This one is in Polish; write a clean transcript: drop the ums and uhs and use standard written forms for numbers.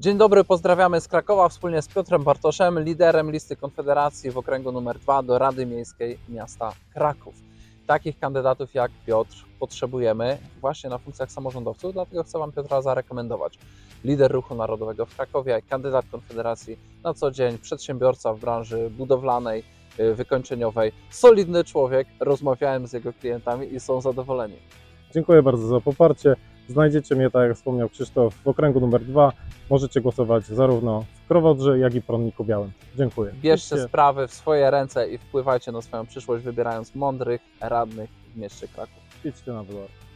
Dzień dobry, pozdrawiamy z Krakowa wspólnie z Piotrem Bartoszem, liderem listy Konfederacji w okręgu nr 2 do Rady Miejskiej Miasta Kraków. Takich kandydatów jak Piotr potrzebujemy właśnie na funkcjach samorządowców, dlatego chcę Wam Piotra zarekomendować. Lider Ruchu Narodowego w Krakowie, kandydat Konfederacji na co dzień, przedsiębiorca w branży budowlanej, wykończeniowej, solidny człowiek, rozmawiałem z jego klientami i są zadowoleni. Dziękuję bardzo za poparcie. Znajdziecie mnie, tak jak wspomniał Krzysztof, w okręgu nr 2. Możecie głosować zarówno w Krowodrze, jak i Prądniku Białym. Dziękuję. Bierzcie sprawy w swoje ręce i wpływajcie na swoją przyszłość, wybierając mądrych radnych w mieście Kraków. Idźcie na wybory.